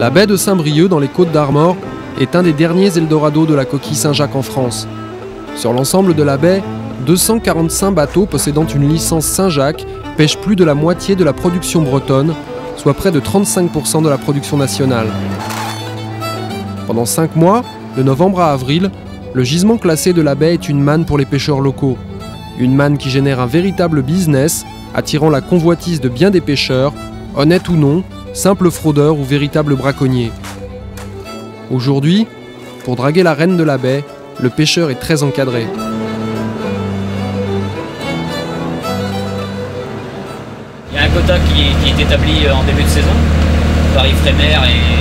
La baie de Saint-Brieuc, dans les Côtes-d'Armor, est un des derniers Eldorado de la coquille Saint-Jacques en France. Sur l'ensemble de la baie, 245 bateaux possédant une licence Saint-Jacques pêchent plus de la moitié de la production bretonne, soit près de 35% de la production nationale. Pendant 5 mois, de novembre à avril, le gisement classé de la baie est une manne pour les pêcheurs locaux. Une manne qui génère un véritable business, attirant la convoitise de bien des pêcheurs, honnêtes ou non, simples fraudeurs ou véritables braconniers. Aujourd'hui, pour draguer la reine de la baie, le pêcheur est très encadré. Il y a un quota qui est établi en début de saison par Ifremer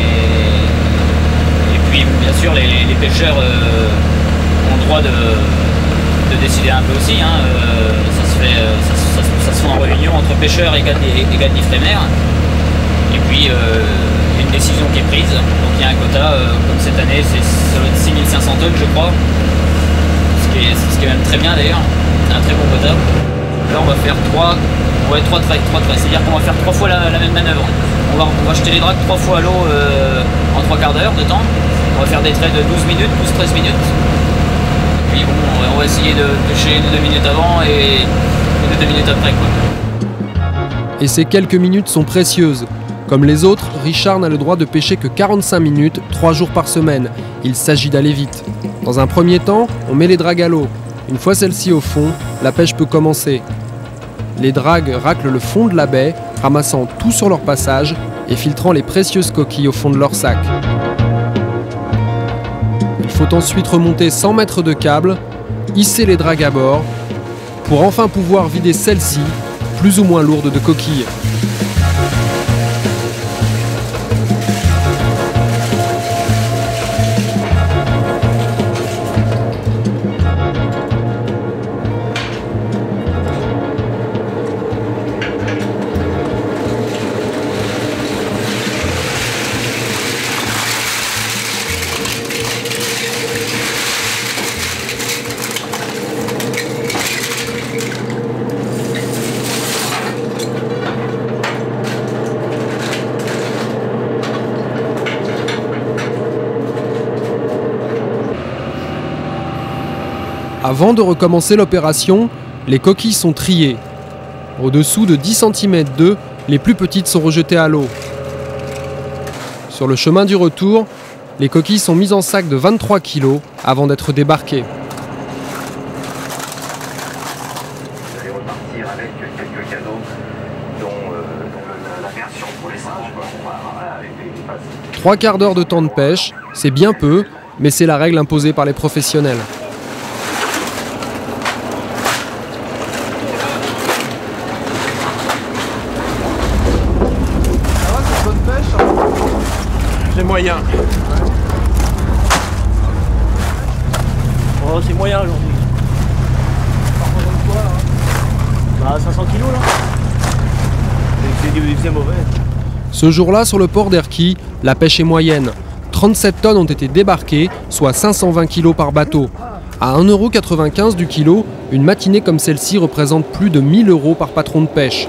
et puis bien sûr les pêcheurs ont le droit de décider un peu aussi. Ça se fait en réunion entre pêcheurs et gars de l'Ifremer. Et puis une décision qui est prise. Donc il y a un quota, comme cette année, ça doit être 6500 tonnes je crois. Ce qui est même très bien d'ailleurs. C'est un très bon quota. Là on va faire 3 traits. C'est-à-dire qu'on va faire 3 fois la même manœuvre. On va jeter les dragues 3 fois à l'eau en 3 quarts d'heure de temps. On va faire des traits de 12 minutes, 12-13 minutes. Et puis bon, on va essayer de pêcher 2 minutes avant et 2 minutes après, quoi. Et ces quelques minutes sont précieuses. Comme les autres, Richard n'a le droit de pêcher que 45 minutes, 3 jours par semaine. Il s'agit d'aller vite. Dans un premier temps, on met les dragues à l'eau. Une fois celles-ci au fond, la pêche peut commencer. Les dragues raclent le fond de la baie, ramassant tout sur leur passage et filtrant les précieuses coquilles au fond de leur sac. Il faut ensuite remonter 100 mètres de câble, hisser les dragues à bord, pour enfin pouvoir vider celles-ci, plus ou moins lourdes de coquilles. Avant de recommencer l'opération, les coquilles sont triées. Au-dessous de 10 cm d'œufs, les plus petites sont rejetées à l'eau. Sur le chemin du retour, les coquilles sont mises en sac de 23 kg avant d'être débarquées. Vous allez repartir avec quelques cadeaux, dont la version pour les singes. 3 quarts d'heure de temps de pêche, c'est bien peu, mais c'est la règle imposée par les professionnels. C'est moyen. Oh, c'est moyen aujourd'hui. 500 kilos là. C'est mauvais. Ce jour-là, sur le port d'Erquy, la pêche est moyenne. 37 tonnes ont été débarquées, soit 520 kg par bateau. À 1,95 € du kilo, une matinée comme celle-ci représente plus de 1000 € par patron de pêche.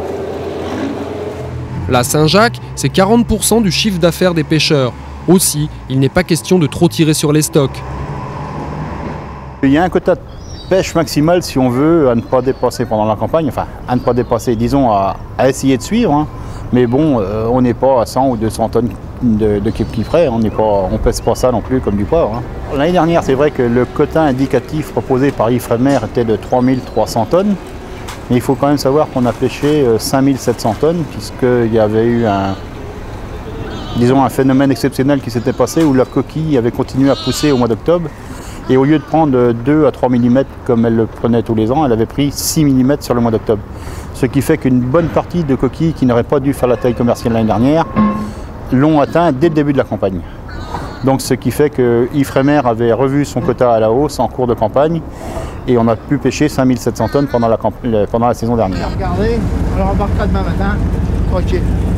La Saint-Jacques, c'est 40% du chiffre d'affaires des pêcheurs. Aussi, il n'est pas question de trop tirer sur les stocks. Il y a un quota de pêche maximal si on veut à ne pas dépasser pendant la campagne, enfin à ne pas dépasser, disons à essayer de suivre, mais bon, on n'est pas à 100 ou 200 tonnes de coquilles frais, on ne pèse pas ça non plus comme du poivre. L'année dernière, c'est vrai que le quota indicatif proposé par Ifremer était de 3300 tonnes. Mais il faut quand même savoir qu'on a pêché 5700 tonnes, puisqu'il y avait eu un phénomène exceptionnel qui s'était passé où la coquille avait continué à pousser au mois d'octobre. Et au lieu de prendre 2 à 3 mm comme elle le prenait tous les ans, elle avait pris 6 mm sur le mois d'octobre. Ce qui fait qu'une bonne partie de coquilles qui n'auraient pas dû faire la taille commerciale l'année dernière l'ont atteint dès le début de la campagne. Donc ce qui fait que Ifremer avait revu son quota à la hausse en cours de campagne et on a pu pêcher 5700 tonnes pendant la saison dernière. Regardez, on leur embarquera demain matin, tranquille.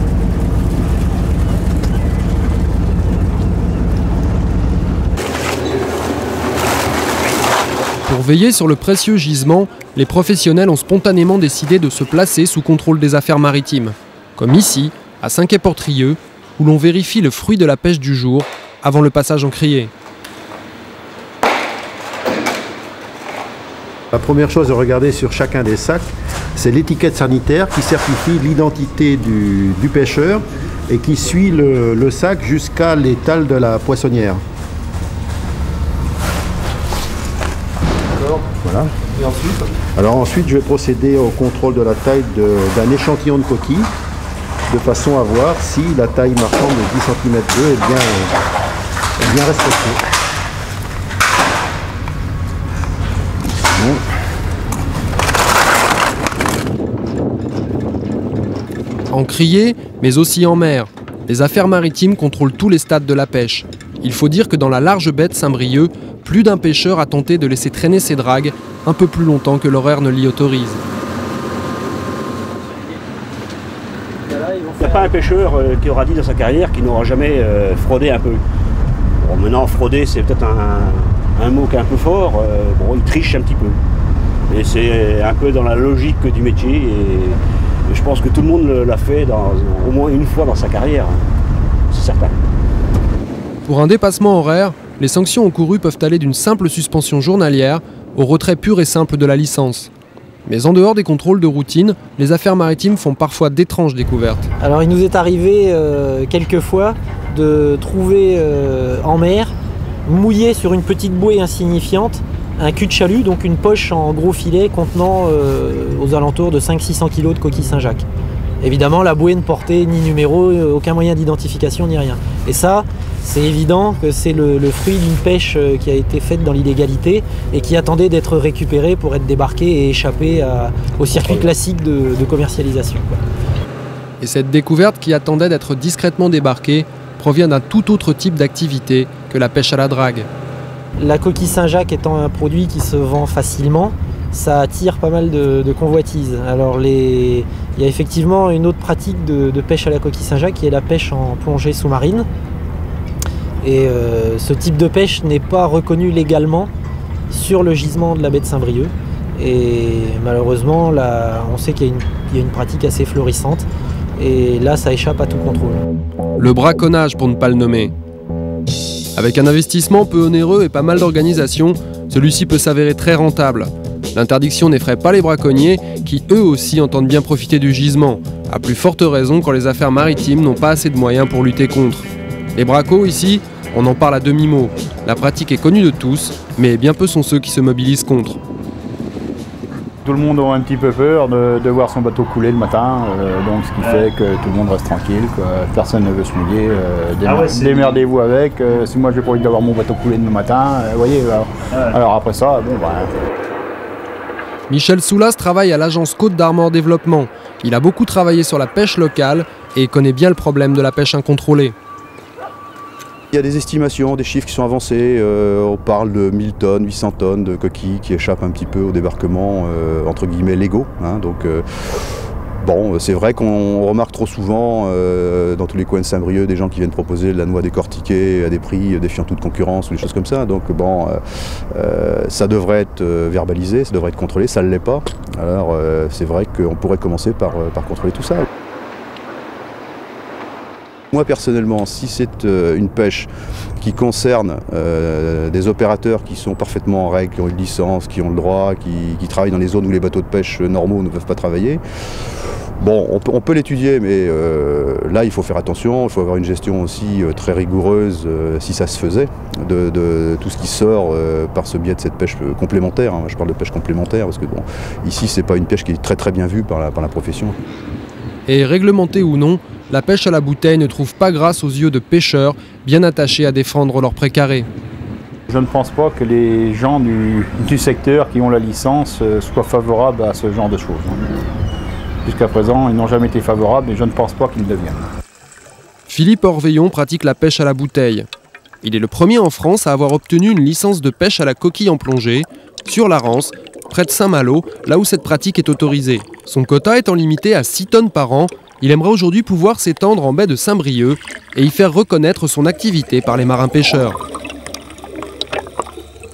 Pour veiller sur le précieux gisement, les professionnels ont spontanément décidé de se placer sous contrôle des affaires maritimes. Comme ici, à Saint-Quay-Portrieux, où l'on vérifie le fruit de la pêche du jour avant le passage en criée. La première chose à regarder sur chacun des sacs, c'est l'étiquette sanitaire qui certifie l'identité du pêcheur et qui suit le sac jusqu'à l'étal de la poissonnière. Voilà. Et ensuite ? Alors ensuite, je vais procéder au contrôle de la taille d'un échantillon de coquille, de façon à voir si la taille marchande de 10 cm est bien respectée. En criée, mais aussi en mer, les affaires maritimes contrôlent tous les stades de la pêche. Il faut dire que dans la large baie de Saint-Brieuc, plus d'un pêcheur a tenté de laisser traîner ses dragues un peu plus longtemps que l'horaire ne l'y autorise. Il n'y a pas un pêcheur qui aura dit dans sa carrière qu'il n'aura jamais fraudé un peu. Bon, maintenant, frauder, c'est peut-être un mot qui est un peu fort. Bon, il triche un petit peu. Et c'est un peu dans la logique du métier. Et je pense que tout le monde l'a fait au moins une fois dans sa carrière. C'est certain. Pour un dépassement horaire, les sanctions encourues peuvent aller d'une simple suspension journalière au retrait pur et simple de la licence. Mais en dehors des contrôles de routine, les affaires maritimes font parfois d'étranges découvertes. Alors il nous est arrivé quelquefois de trouver en mer, mouillé sur une petite bouée insignifiante, un cul de chalut, donc une poche en gros filet contenant aux alentours de 500-600 kg de coquille Saint-Jacques. Évidemment, la bouée ne portait ni numéro, aucun moyen d'identification ni rien. Et ça, c'est évident que c'est le fruit d'une pêche qui a été faite dans l'illégalité et qui attendait d'être récupérée pour être débarquée et échapper au circuit classique de commercialisation. Et cette découverte qui attendait d'être discrètement débarquée provient d'un tout autre type d'activité que la pêche à la drague. La coquille Saint-Jacques étant un produit qui se vend facilement, ça attire pas mal de convoitises. Alors il y a effectivement une autre pratique de pêche à la coquille Saint-Jacques qui est la pêche en plongée sous-marine. Et ce type de pêche n'est pas reconnu légalement sur le gisement de la baie de Saint-Brieuc. Et malheureusement, là, on sait qu'il y a une pratique assez florissante. Et là, ça échappe à tout contrôle. Le braconnage, pour ne pas le nommer. Avec un investissement peu onéreux et pas mal d'organisation, celui-ci peut s'avérer très rentable. L'interdiction n'effraie pas les braconniers qui, eux aussi, entendent bien profiter du gisement, à plus forte raison quand les affaires maritimes n'ont pas assez de moyens pour lutter contre. Les bracos, ici, on en parle à demi-mot. La pratique est connue de tous, mais bien peu sont ceux qui se mobilisent contre. Tout le monde a un petit peu peur de voir son bateau couler le matin, donc ce qui fait que tout le monde reste tranquille, quoi. Personne ne veut se mouiller, démerdez-vous avec, si moi j'ai pas envie d'avoir mon bateau couler demain matin, vous voyez, alors après ça, bon bah... Michel Soulas travaille à l'agence Côte d'Armor Développement. Il a beaucoup travaillé sur la pêche locale et connaît bien le problème de la pêche incontrôlée. Il y a des estimations, des chiffres qui sont avancés, on parle de 1000 tonnes, 800 tonnes de coquilles qui échappent un petit peu au débarquement entre guillemets légaux. Hein, donc bon, c'est vrai qu'on remarque trop souvent dans tous les coins de Saint-Brieuc des gens qui viennent proposer de la noix décortiquée à des prix défiant toute concurrence ou des choses comme ça. Donc bon, ça devrait être verbalisé, ça devrait être contrôlé, ça ne l'est pas. Alors c'est vrai qu'on pourrait commencer par contrôler tout ça. Moi personnellement, si c'est une pêche qui concerne des opérateurs qui sont parfaitement en règle, qui ont une licence, qui ont le droit, qui travaillent dans les zones où les bateaux de pêche normaux ne peuvent pas travailler, bon, on peut l'étudier, mais là il faut faire attention, il faut avoir une gestion aussi très rigoureuse, si ça se faisait, de tout ce qui sort par ce biais de cette pêche complémentaire. Hein. Je parle de pêche complémentaire parce que bon, ici c'est pas une pêche qui est très bien vue par la profession. Et réglementée ou non, la pêche à la bouteille ne trouve pas grâce aux yeux de pêcheurs bien attachés à défendre leurs précarés. Je ne pense pas que les gens du secteur qui ont la licence soient favorables à ce genre de choses. Jusqu'à présent, ils n'ont jamais été favorables et je ne pense pas qu'ils le deviennent. Philippe Orveillon pratique la pêche à la bouteille. Il est le premier en France à avoir obtenu une licence de pêche à la coquille en plongée, sur la Rance, près de Saint-Malo, là où cette pratique est autorisée. Son quota étant limité à 6 tonnes par an, il aimerait aujourd'hui pouvoir s'étendre en baie de Saint-Brieuc et y faire reconnaître son activité par les marins pêcheurs.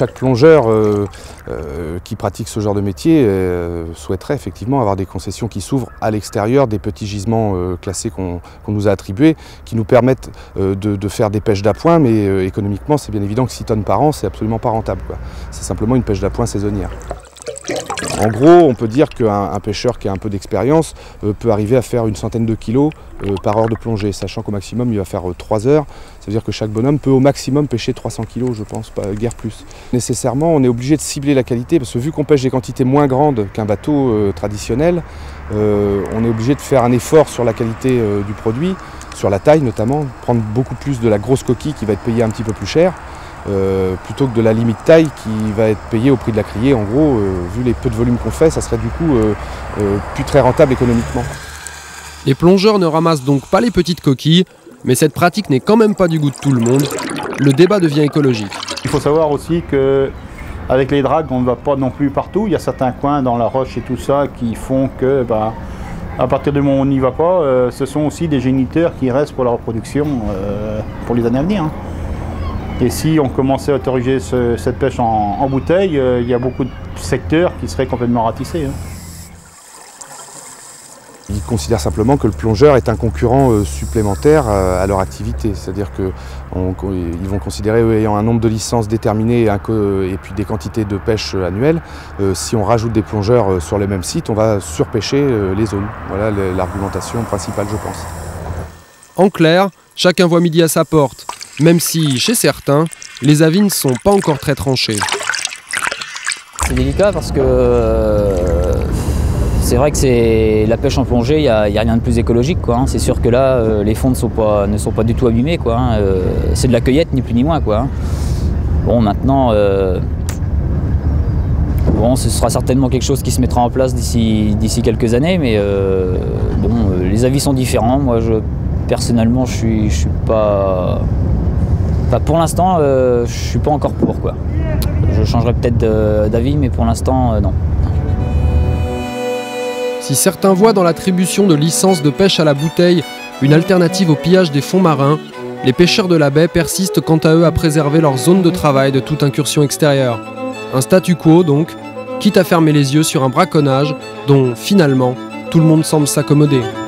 Chaque plongeur qui pratique ce genre de métier souhaiterait effectivement avoir des concessions qui s'ouvrent à l'extérieur des petits gisements classés qu'on nous a attribués, qui nous permettent de faire des pêches d'appoint, mais économiquement c'est bien évident que 6 tonnes par an c'est absolument pas rentable, quoi. C'est simplement une pêche d'appoint saisonnière. En gros, on peut dire qu'un pêcheur qui a un peu d'expérience peut arriver à faire une centaine de kilos par heure de plongée, sachant qu'au maximum il va faire 3 heures. Ça veut dire que chaque bonhomme peut au maximum pêcher 300 kilos, je pense, pas guère plus. Nécessairement, on est obligé de cibler la qualité, parce que vu qu'on pêche des quantités moins grandes qu'un bateau traditionnel, on est obligé de faire un effort sur la qualité du produit, sur la taille notamment, prendre beaucoup plus de la grosse coquille qui va être payée un petit peu plus cher, plutôt que de la limite taille qui va être payée au prix de la criée. En gros, vu les peu de volume qu'on fait, ça serait du coup plus très rentable économiquement. Les plongeurs ne ramassent donc pas les petites coquilles, mais cette pratique n'est quand même pas du goût de tout le monde. Le débat devient écologique. Il faut savoir aussi qu'avec les dragues, on ne va pas non plus partout. Il y a certains coins dans la roche et tout ça qui font que, à partir du moment où on n'y va pas, ce sont aussi des géniteurs qui restent pour la reproduction pour les années à venir. Et si on commençait à autoriser cette pêche en bouteille, il y a beaucoup de secteurs qui seraient complètement ratissés. Ils considèrent simplement que le plongeur est un concurrent supplémentaire à leur activité. C'est-à-dire qu'ils vont considérer, ayant un nombre de licences déterminé et puis des quantités de pêche annuelles, si on rajoute des plongeurs sur les mêmes sites, on va surpêcher les zones. Voilà l'argumentation principale, je pense. En clair, chacun voit midi à sa porte, même si, chez certains, les avis ne sont pas encore très tranchés. C'est délicat parce que c'est vrai que c'est la pêche en plongée, il n'y a rien de plus écologique, quoi, hein. C'est sûr que là, les fonds ne sont pas du tout abîmés, quoi, hein. C'est de la cueillette, ni plus ni moins, quoi, hein. Bon, maintenant, ce sera certainement quelque chose qui se mettra en place d'ici quelques années, mais les avis sont différents. Moi, personnellement, je suis pas... Enfin, pour l'instant, je suis pas encore pour, quoi. Je changerai peut-être d'avis, mais pour l'instant, non. Si certains voient dans l'attribution de licences de pêche à la bouteille une alternative au pillage des fonds marins, les pêcheurs de la baie persistent quant à eux à préserver leur zone de travail de toute incursion extérieure. Un statu quo donc, quitte à fermer les yeux sur un braconnage dont, finalement, tout le monde semble s'accommoder.